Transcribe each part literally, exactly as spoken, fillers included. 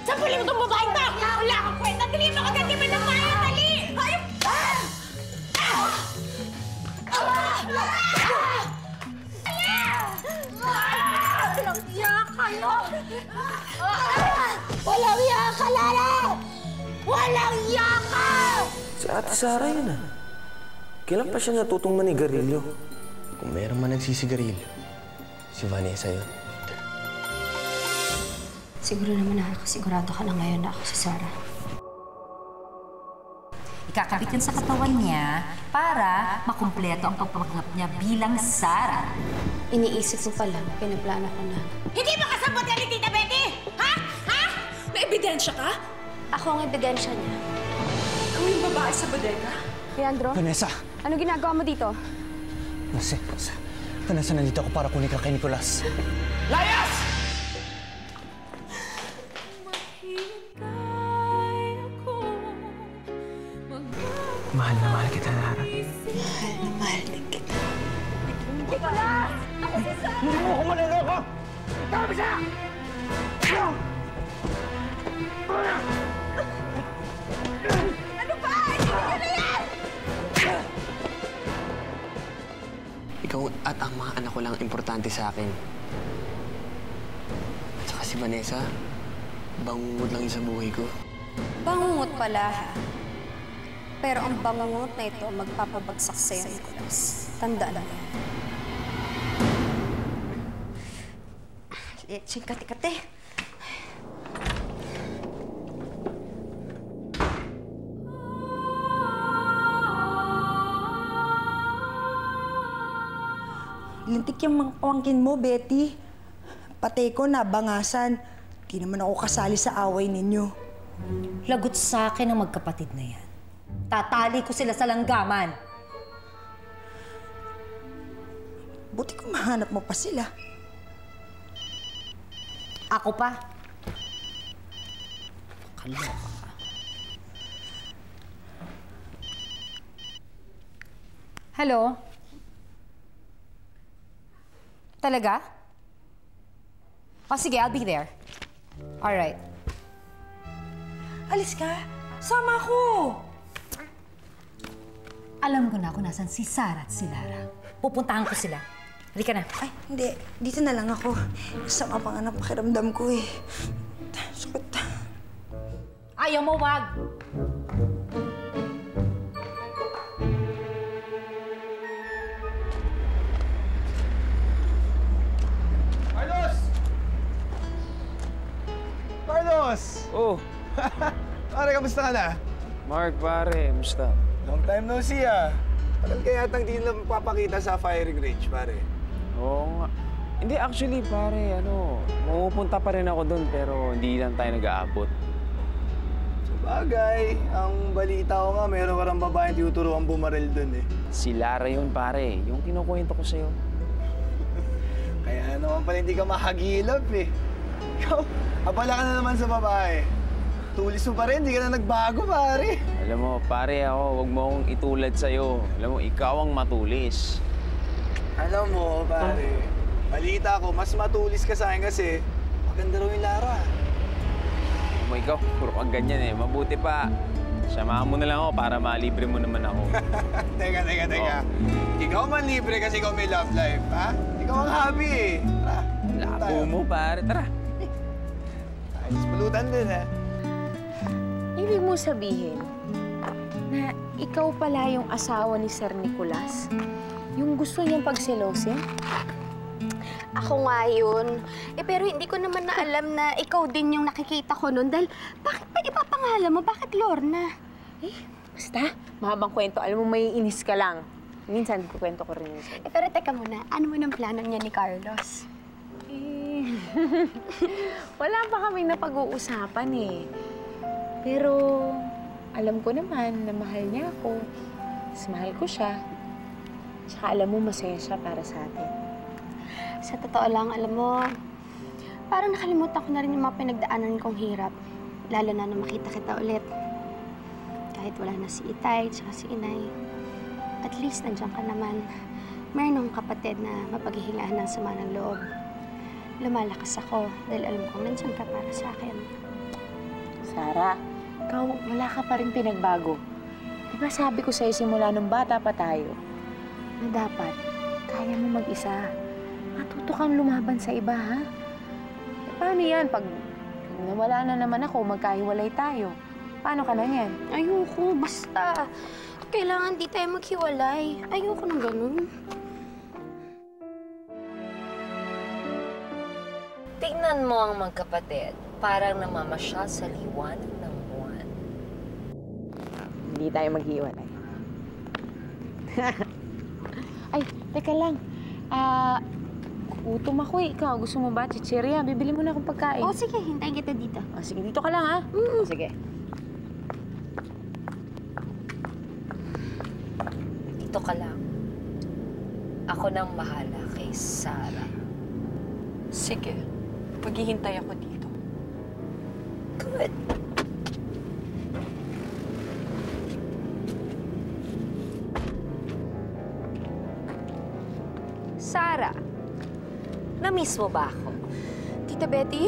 Sampulin mo itong babaeng to! Wala kang kwenta! Dali mo agad kami ng maya! Dali! Hayop! Ah! Ah! Walang iya kayo! Walang iya ka, Lara! Walang iya ka! Si Ate Sara yun ah. Kailan pa siya natutong manigarilyo? Kung meron man nagsisigarilyo, si Vanessa yun. Siguro naman nakakasigurado ka na ngayon na ako si Sara. Ikakabit yan sa katawan niya para makumpleto ang pagpapanggap niya bilang Sara. Iniisip mo pa lang, pinaplano ko na. Hindi mo kasabot yan ni Tita Betty! Ha? Ha? May ebidensya ka? Ako ang ebidensya niya. Ikaw yung babae sa bodega? Leandro? Vanessa! Anong ginagawa mo dito? Vanessa, Vanessa, nandito ako para kunin ka kay Nicolas. Layas! Mahal na mahal kita, Lara. Mahal na mahal din kita. Nicolas! Ako si Sara! Hindi mo ako maniloko! Ikaw, bisa! Ano ba? Hindi ko na yan! Ikaw at ang mga anak ko lang importante sa akin. At saka si Vanessa, bangungot lang yun sa buhay ko. Bangungot pala, ha? Pero ang bangungot na ito magpapabagsak sa'yo, Nicolas. Tandaan mo. Lecheng kati-kati. Lintik yung mga pamangkin mo, Betty. Patay ko na, bangasan. Di naman ako kasali sa away ninyo. Lagot sa akin ang magkapatid na yan. Tatali ko sila sa langgaman. Buti kung mahanap mo pa sila. Ako pa. Kaloka ka. Hello? Talaga? Oh, sige, I'll be there. All right. Alis ka? Sama ko! Alam ko na kung nasan si Sara at si Lara. Pupuntahan ko sila. Halika na. Ay, hindi. Dito na lang ako. Sama pa nga ng pakiramdam ko eh. Sakit. Ayaw mo, wag! Carlos! Carlos! Oh, Pare, kamusta ka na? Mark, pare. Musta? Long time no see, ah. Tagal kaya yatang di lang papakita sa firing range, pare. Oo nga. Hindi, actually, pare, ano, pumupunta pa rin ako doon pero hindi lang tayo nag-aabot. Sabagay, ang balita ko nga, meron ka rin babaeng tinuturuan bumaril doon eh. Si Lara yun, pare. Yung kinukwento ko sa'yo. Kaya naman pala hindi ka mahagilap eh. Ikaw, abala ka na naman sa babae. Tulis mo pa rin, hindi ka na nagbago, pare. Alam mo, pare ako, huwag mo akong itulad sa'yo. Alam mo, ikaw ang matulis. Alam mo, pare, balita ko, mas matulis ka sa akin kasi maganda raw yung Lara. Alam mo, ikaw, puro kang ganyan eh. Mabuti pa. Samahan mo na lang ako para malibre mo naman ako. Teka, teka, teka. Oh. Ikaw man libre kasi ikaw may love life, ha? Ikaw ang happy eh. Tara. Labo mo, pare. Tara. Ayos, pulutan din, ha? Ibig mo sabihin na ikaw pala yung asawa ni Sir Nicolas? Yung gusto niyang pagselosin? Ako nga yun. Eh, pero hindi ko naman na alam na ikaw din yung nakikita ko nun. Dahil, bakit pa ipapangalan mo? Bakit Lorna? Eh, basta. Mahabang kwento. Alam mo, may inis ka lang. Minsan, kukwento ko rin yun sa'yo. Eh, pero teka muna. Ano mo ng plano niya ni Carlos? Eh, wala pa kaming napag-uusapan eh. Pero, alam ko naman na mahal niya ako. Mas mahal ko siya. Tsaka alam mo, masaya siya para sa atin. Sa totoo lang, alam mo, parang nakalimutan ko na rin yung mga pinagdaanan kong hirap. Lalo na nung makita kita ulit. Kahit wala na si Itay, tsaka si Inay. At least, nandiyan ka naman. Meron akong kapatid na mapaghihilaan ng sama ng loob. Lumalakas ako dahil alam kong nandiyan ka para sa akin. Sarah, ikaw wala ka pa rin pinagbago. Di ba sabi ko sa'yo simula nung bata pa tayo, na dapat kaya mo mag-isa. Matuto kang lumaban sa iba, ha? E, paano yan pag nawala na naman ako, magkahiwalay tayo? Paano ka na yan? Ayoko, basta. Kailangan di tayo maghiwalay. Ayoko ng ganun. Tingnan mo ang magkapatid. Parang namamasyal sa liwanag ng buwan. Hindi tayo maghiwalay. Ay, teka lang. Ah, gutom ako eh. Ikaw, gusto mo ba? Chichirya, bibili mo na akong pagkain. O sige, hintayin kita dito. Oh, sige, dito ka lang, ha? Mm. Oh, sige. Dito ka lang. Ako nang bahala kay Sarah. Sige. Maghihintay ako dito. Good. Sarah, na-miss mo ba ako? Tita Betty?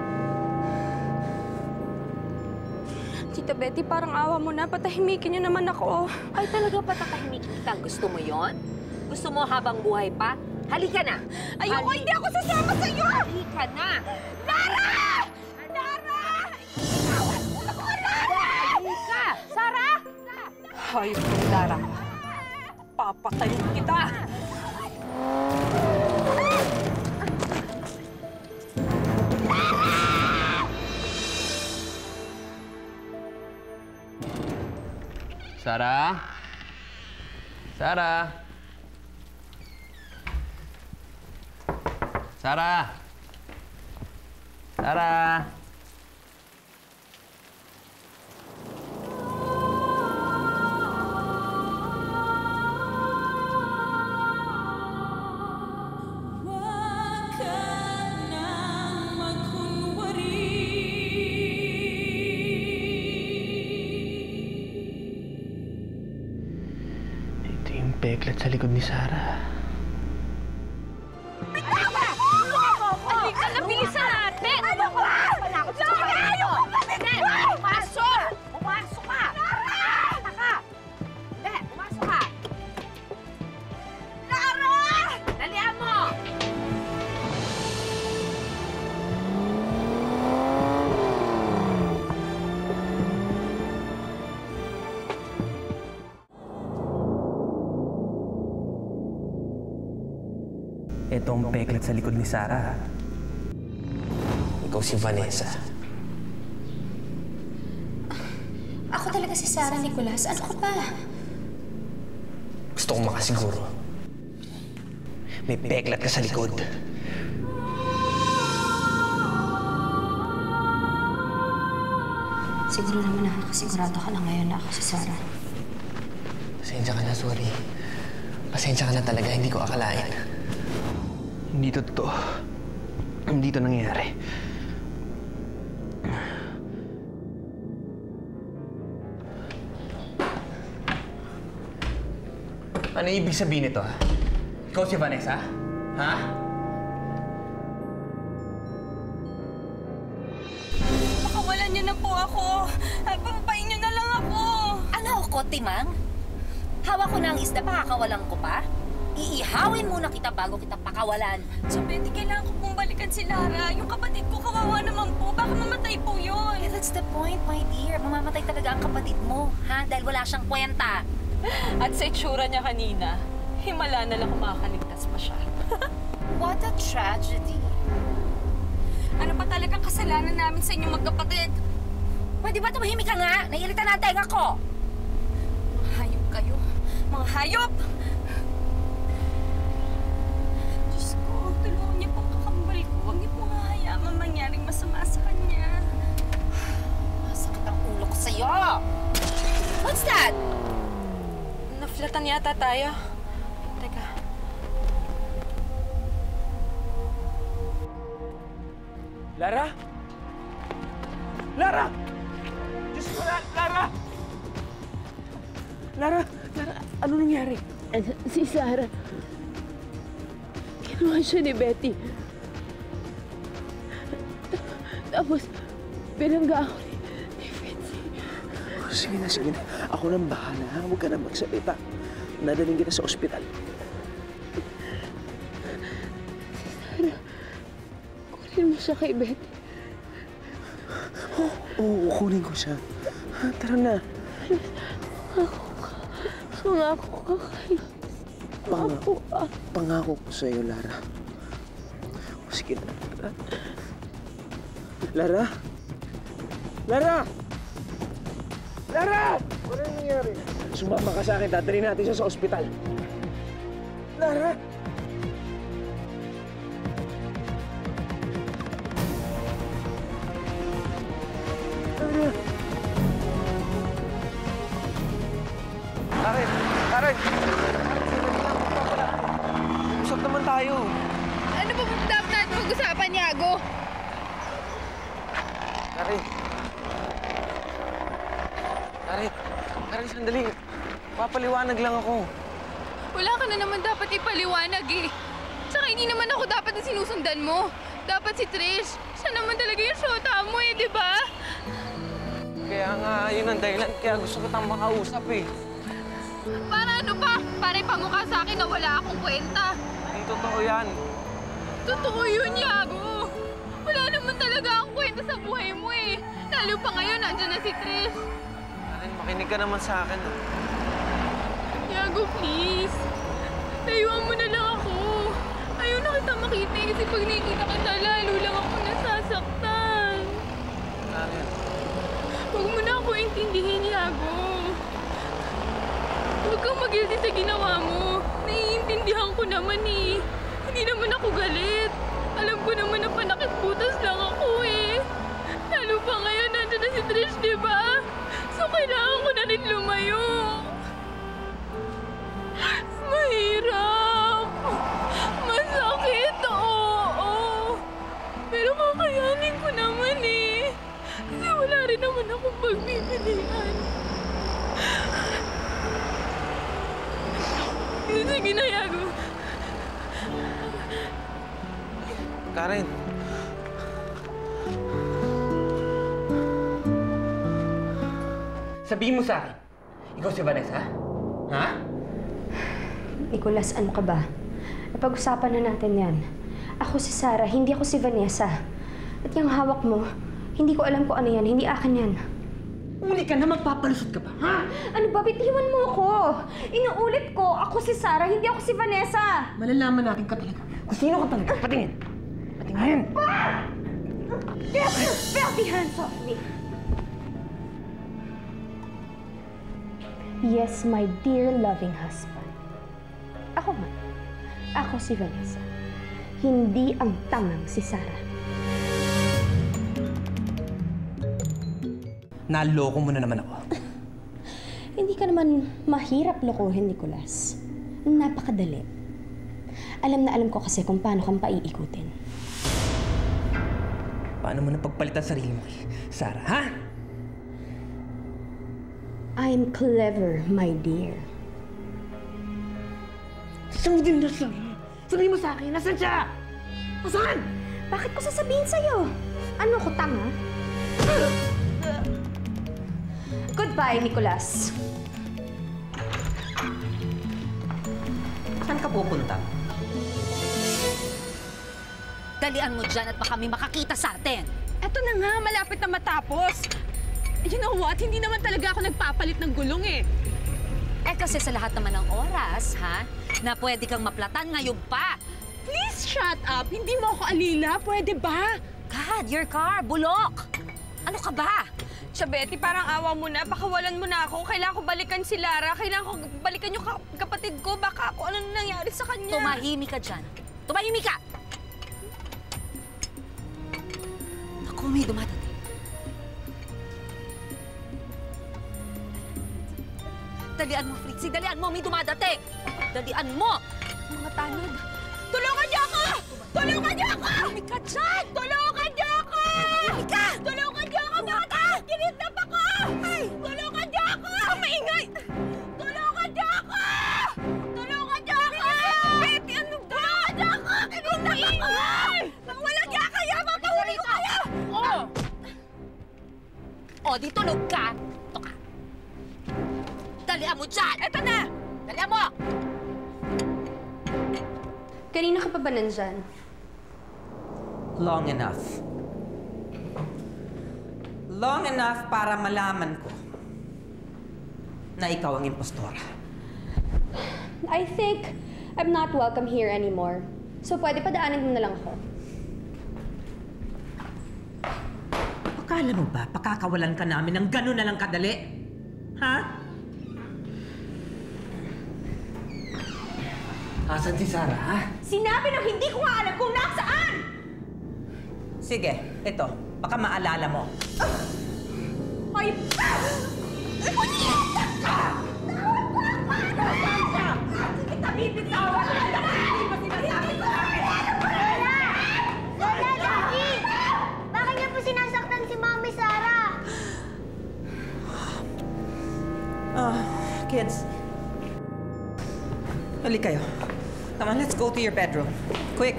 Tita Betty, parang awa mo na. Patahimikin niyo naman ako. Ay, talaga ba tatahimikin kita? Gusto mo yon? Gusto mo habang buhay pa? Halika na! Ayoko, Hali- hindi ako sasama sa'yo! Halika na! Lara! Lara! Itawan mo ako, Lara! Halika! Sarah! Hayop kong Lara. Papatayin kita! Sarah? Sarah? Sarah? Sarah? Ito yung peklat sa likod ni Sarah. Halika na, bilisan natin! Ano ba? Lara! Ayoko pa dito! Pumasok! Pumasok ka! Lara! Taka! Hindi, pumasok ka! Lara! Dalihan mo! Ito ang peklat sa likod ni Sarah. Ikaw si Vanessa. Ako talaga si Sarah Nicolas. Ano ka ba? Gusto kong makasiguro. May peklat ka sa likod. Siguro naman nakakasigurado ka na ngayon na ako si Sarah. Pasensya ka na, sorry. Pasensya ka na talaga, hindi ko akalain. Hindi to totoo. Hindi to nangyayari. Ano ibig sabihin nito, ha? Ikaw si Vanessa? Ha? Pakawalan niyo na po ako. Ay, pampain niyo na lang ako. Ano ako, Timang? Hawak ko na ang isda, pakakawalan ko pa? Iihawin muna kita bago kita pakawalan. So, Betty, kailangan ko pong balikan si Lara. Yung kapatid ko, kawawa naman po. Baka mamatay po yun. Yeah, that's the point, my dear. Mamamatay talaga ang kapatid mo, ha? Dahil wala siyang kwenta. At sa itsura niya kanina, himala na lang kung makakaligtas pa siya. What a tragedy. Ano pa talagang kasalanan namin sa inyong magkapatid? Pwede ba tumahimik ka nga? Naiirita na ang tenga ko. Mga hayop kayo. Mga hayop! Diyos ko, tulungan niyo pong kakambal ko. Huwag niyo pong hahayaman mangyaring masama sa kanya. Masakit ang ulo ko sa'yo. What's that? Naflatan yata tayo. Teka. Lara? Lara! Diyos ko, La- Lara! Lara, Lara, ano nangyari? Si Sarah. Kinuha siya ni Betty. Tapos, binangga ako ni, ni sige na, sige na. Ako nang bahala, ha? Huwag ka na magsalita. Nadaling kita sa ospital. Sara, kunin mo siya kay Betty. Oo, kunin ko siya. Ha, tara na. Pangako ka. Pangako ka kay... Pangako. Pangako ko sa'yo, Lara. O, sige na. Lara? Lara! Lara! Ano nangyari? Sumama ka sa akin. Dadalhin natin siya sa ospital. Lara! Lara! Karen! Karen! Usap naman tayo. Ano ba dapat natin mag-usapan, Yago? Karen! Karen! Karen, sandali. Papaliwanag lang ako. Wala ka na naman dapat ipaliwanag eh. Tsaka hindi naman ako dapat na sinusundan mo. Dapat si Trish. Siya naman talaga yung shota mo eh, di ba? Kaya nga, yun ang dahilan. Kaya gusto kitang makausap eh. Para ano pa? Para ipamukha sa akin na wala akong kwenta. Hindi totoo yan. Totoo yun, Yago. Wala naman talaga akong kwenta sa buhay mo eh. Lalo pa ngayon, nandiyan na si Trish. Karen, makinig ka naman sa akin. Ah. Yago, please. Layuan mo na lang ako. Ayaw na kita makita eh, kasi pag nakikita kita, lalo lang ako nasasaktan. Karen. Huwag mo na ako intindihin, Yago. Huwag kang mag-guilty sa ginawa mo. Naiintindihan ko naman eh. Hindi naman ako galit. Alam ko naman na panakit-butas lang ako eh. Lalo pa ngayon, nandiyan na si Trish, di ba? So, kailangan ko na rin lumayo. Mahirap. Masakit, oo. Pero kakayanin ko naman eh. Kasi wala rin naman akong pagpipilian. Sige na, Yago. Karen. Sabihin mo sa akin, ikaw si Vanessa? Ha? Nicholas, ano ka ba? Napag-usapan na natin yan. Ako si Sarah, hindi ako si Vanessa. At yung hawak mo, hindi ko alam kung ano yan. Hindi akin yan. Uli ka na, magpapalusot ka ba, ha? Ano ba? Bitiwan mo ako! Inuulit ko, ako si Sarah, hindi ako si Vanessa! Malalaman natin ka talaga. Kung sino ka talaga, patingin! Patingin! Ah! Get your filthy hands off me! Yes, my dear loving husband. Ako nga. Ako si Vanessa. Hindi ang tangang si Sarah. Naloko mo na naman ako. Hindi ka naman mahirap lokohin, Nicholas. Napakadali. Alam na alam ko kasi kung paano kang paiikutin. Paano mo napagpalitan sarili mo, Sarah, ha? I'm clever, my dear. Saan din na, Sarah? Sabihin mo sa akin, nasan siya? Nasaan? Bakit ko sasabihin sa'yo? Ano ko, tanga? Goodbye, Nicholas. Saan ka pupunta? Dalian mo dyan at baka may makakita sa atin. Eto na nga, malapit na matapos. You know what? Hindi naman talaga ako nagpapalit ng gulong eh. Eh kasi sa lahat naman ng oras, ha? Na pwede kang maplatan ngayon pa. Please shut up! Hindi mo ako alila, pwede ba? God, your car, bulok! Ano ka ba? Siya, Betty, parang awa mo na. Pakawalan mo na ako. Kailangan ko balikan si Lara. Kailangan ko balikan yung ka kapatid ko. Baka ako ano nangyari sa kanya. Tumahimik ka dyan. Tumahimik ka! Naku, may dumadating. Dalian mo, Fritzy. Dalian mo, may dumadating. Dalian mo! Mga tanod. Tulungan niyo ako! Tulungan niyo ako! Tumahimik ka dyan! Tulungan niyo ako! Tumahimik ka! Tulungan niyo ako, mga tanod! Kinidnap ako! Ay! Tulungan niyo ako! Ang maingay! Tulungan niyo ako! Tulungan niyo ako! Betty, ano ba? Tulungan niyo ako! Kinidnap ako! Walang niya kayo! Mapahuli ko kayo! Oo! O, di tulog ka. Ito ka. Dalian mo dyan! Eto na! Dalian mo! Kanina ka pa ba nandyan? Long enough. Long enough para malaman ko na ikaw ang impostora. I think I'm not welcome here anymore. So pwede pa daanin mo na lang ako. Akala mo ba pakakawalan ka namin ng gano'n na lang kadali? Ha? Asan si Sarah, ha? Sinabi na hindi ko nga alam kung nasaan! Sige, ito. Baka maalala mo. Ay! Punyeta ka! Paano ka? Hindi kita bibitawan! Hindi ba sinasabi ko? Lola! Lola, Daddy! Bakit niya po sinasaktan si Mami Sarah? Ah, kids. Hali kayo. Come on, let's go to your bedroom. Quick.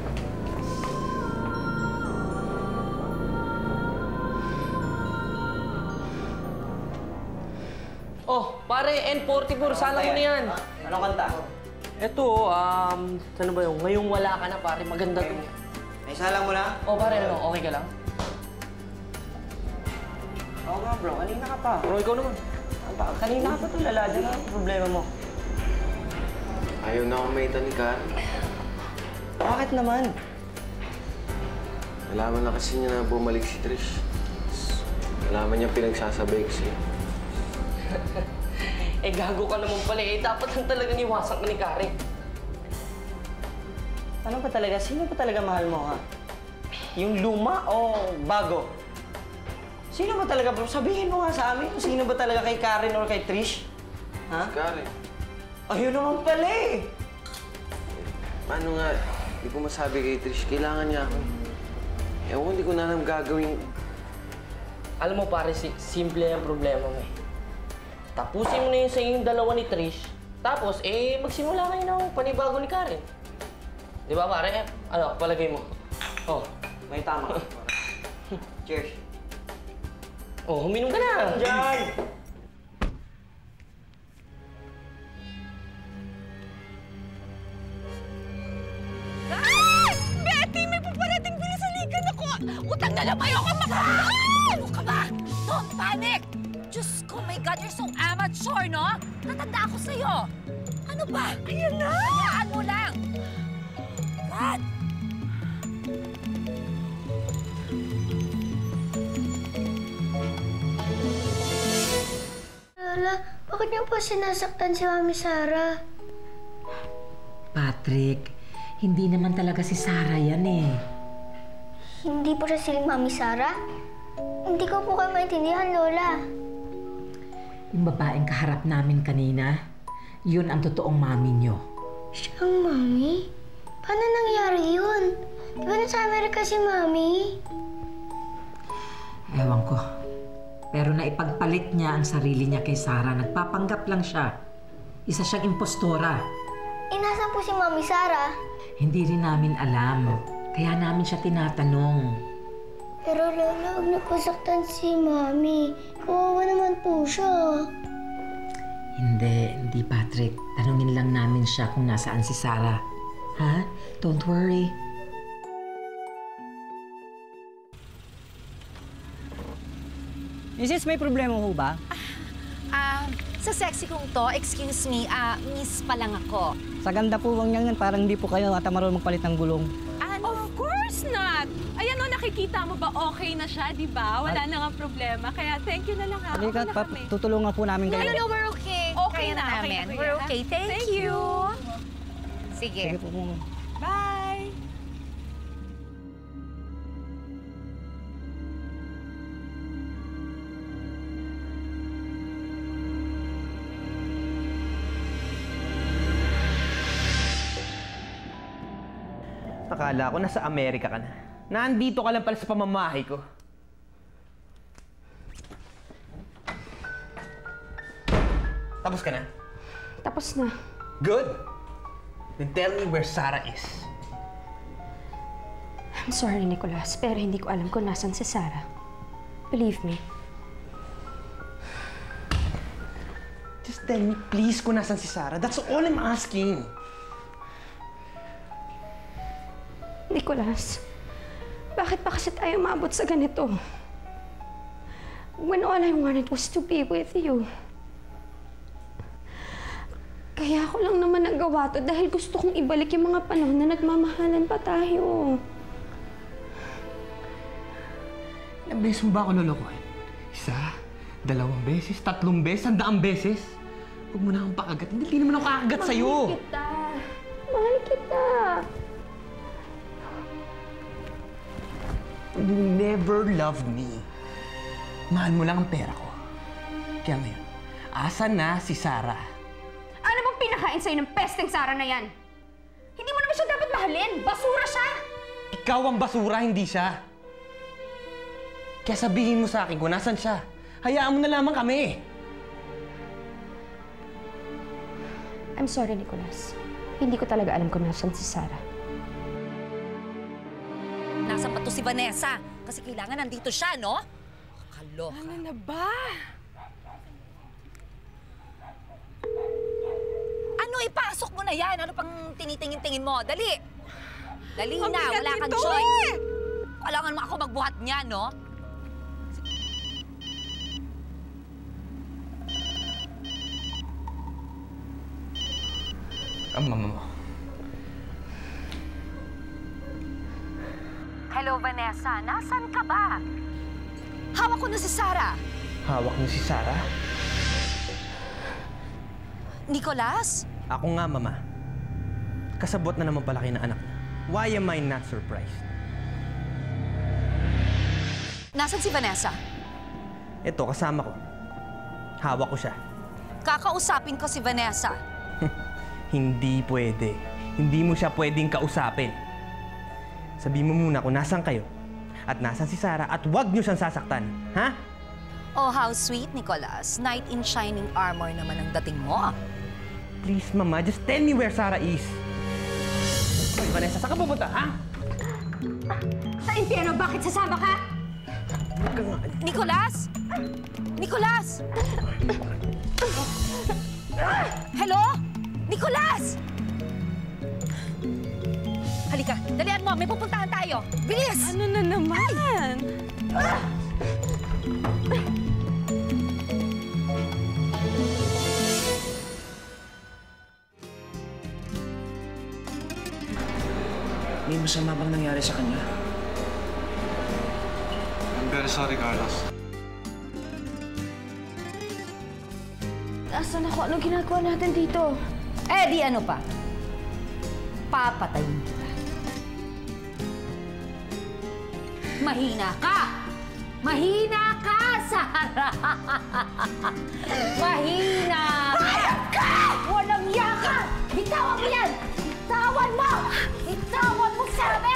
Oh, pare, N forty-four, sana mo na yan. Anong kanta? Ito, um, ano ba yung ngayong wala ka na, pare, maganda to. Naisalang mo na? Oh, pare, ano, okay ka lang? Oo nga bro, kanina ka pa. Bro, ikaw naman. Kanina ka pa tulala, dyan ang problema mo. Ayaw na akong maita ni Karen. Bakit naman? Nalaman na kasi niya na bumalik si Trish. Nalaman niya pinagsasabay ko siya. Eh, gago ka naman pala eh. Dapat lang talagang iwasan ka ni Karen. Ano ba talaga? Sino ba talaga mahal mo, ha? Yung luma o bago? Sino ba talaga? Sabihin mo nga sa amin kung sino ba talaga kay Karen or kay Trish? Ha? Si Karen. Ayun naman pala eh! Paano nga? Hindi ko masabi kay Trish. Kailangan niya ako. Ewan ko, hindi ko na alam gagawin. Alam mo, pare, si simple ang problema mo eh. Tapusin mo na yun sa yung dalawa ni Trish. Tapos, eh, magsimula kayo ng panibago ni Karen. Di ba, pare? Eh, ano, palagay mo? Oh. May tama. Cheers. Oh, huminom ka na! Diyan! Ay! Betty, may paparating bilis-aligan ako! Utang na lang ayoko maka... Ano ka ba? Don't panic! Diyos ko, my God, you're so amateur, no? Natanda ako sa'yo. Ano ba? Ayan na! Hayaan mo lang. God! Lola, bakit niyo po sinasaktan si Mami Sarah? Patrick, hindi naman talaga si Sarah yan eh. Hindi po siya si Mami Sarah? Hindi ko po kayo maintindihan, Lola. Yung babaeng kaharap namin kanina, yun ang totoong mami nyo. Siya ang Mami? Paano nangyari yun? Di ba nasa Amerika si Mami? Ewan ko. Pero naipagpalit niya ang sarili niya kay Sarah. Nagpapanggap lang siya. Isa siyang impostora. Eh, nasan po si Mami Sarah? Hindi rin namin alam. Kaya namin siya tinatanong. Pero Lola, huwag na po saktan si Mami. Kawawa naman po siya. Hindi, hindi Patrick. Tanungin lang namin siya kung nasaan si Sarah. Ha? Don't worry. Missus, may problema ho ba? Ah, sa sexy kong to, excuse me, ah, miss pa lang ako. Sa ganda po bang yan, parang hindi po kayo ata marunong magpalit ng gulong. Of course not! Ayan o, nakikita mo ba okay na siya, di ba? Wala na nga problema. Kaya thank you na lang ha. Halika, Okay na pa- kami. tutulungan po namin No, kayo. no, no, we're okay. Okay Kaya na, okay namin. na, kuya, We're ha? okay. Thank, Thank you. you. Sige. Sige po po. Bye! Akala ko nasa Amerika ka na. Nandito ka lang pala sa pamamahay ko. Tapos ka na? Tapos na. Good! Then tell me where Sarah is. I'm sorry, Nicholas, pero hindi ko alam kung nasan si Sarah. Believe me. Just tell me, please, kung nasan si Sarah. That's all I'm asking. Nicholas, bakit pa kasi tayo maabot sa ganito? When all I wanted was to be with you. Kaya ako lang naman nagawa to dahil gusto kong ibalik yung mga panahon na nagmamahalan pa tayo. Ilang beses mo ba ako lolokohin? Isa, dalawang beses, tatlong beses, sandaang beses? Huwag mo na akong pakagat. Hindi, hindi naman ako kakagat sa'yo. Mahal kita. Mahal kita. You never loved me. Mahal mo lang ang pera ko. Kaya ngayon, asan na si Sarah? Ano bang pinakain sa'yo ng pesteng Sarah na yan? Hindi mo naman siya dapat mahalin. Basura siya. Ikaw ang basura, hindi siya. Kaya sabihin mo sa akin kung nasan siya. Hayaan mo na lamang kami. I'm sorry, Nicholas. Hindi ko talaga alam kung nasan si Sarah. Nasaan pa to si Vanessa? Kasi kailangan nandito siya, no? Kaloka. Ano na ba? Ano, ipasok mo na yan? Ano pang tinitingin-tingin mo? Dali! Dali Ang na, bigat wala kang nito, choice. eh! Kailangan mo ako magbuhat niya, no? Ang mama mo. Hello, Vanessa. Nasaan ka ba? Hawak ko na si Sarah. Hawak mo si Sarah? Nicholas? Ako nga, Mama. Kasabot na naman pala kayo ng anak niya. Why am I not surprised? Nasaan si Vanessa? Ito, kasama ko. Hawak ko siya. Kakausapin ko si Vanessa. Hindi pwede. Hindi mo siya pwedeng kausapin. Sabihin mo muna kung nasan kayo at nasan si Sarah at huwag niyo siyang sasaktan. Ha? Oh, how sweet, Nicholas. Knight in shining armor naman ang dating mo. Please, Mama, just tell me where Sarah is. Vanessa, saan ka pupunta, ha? Sa impyerno, bakit sasama ka? Nicholas? Nicholas? Hello? Nicholas! Halika, dalian mo. May pupuntahan tayo. Bilis! Ano na naman? May masama bang nangyari sa kanya? I'm very sorry, Carlos. Asan ako? Anong ginagawa natin dito? Eh, di ano pa? Papatayin kita. Mahina ka! Mahina ka, Sarah! Mahina! Hayop ka! Walang yaka! Bitawan mo yan! Bitawan mo! Bitawan mo, sabi!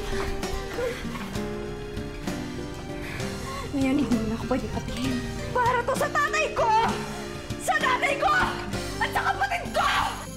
Ngayon, hindi mo na ako pwede patingin. Para to sa tatay ko! Sa nanay ko! At sa kapatid ko!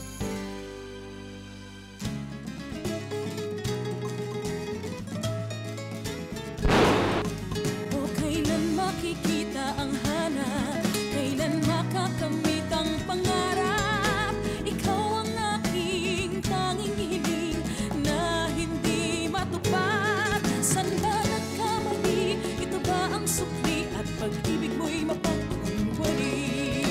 O kailan makikita ang hanap? Kailan makakamit ang pangarap? Ikaw ang aking tanging hiling na hindi matupad. San ba nagkamali? Ito ba ang sukli at pag-ibig mo'y mapagkunwari?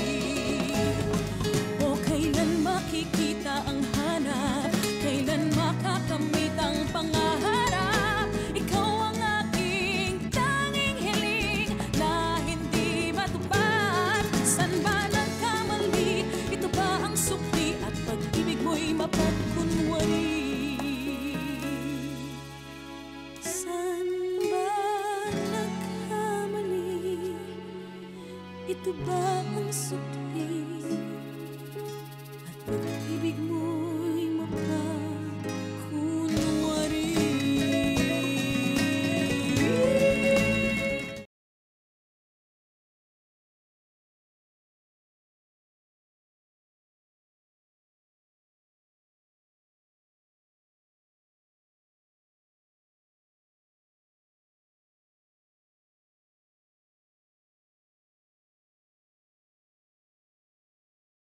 O kailan makikita ang hanap? Kailan makakamit ang pangarap? Ikaw ang aking tanging hiling na hindi matupad. San ba nagkamali? Ito ba ang sukli at pag-ibig mo'y mapagkunwari? San ba nagkamali? Ito ba ang sukli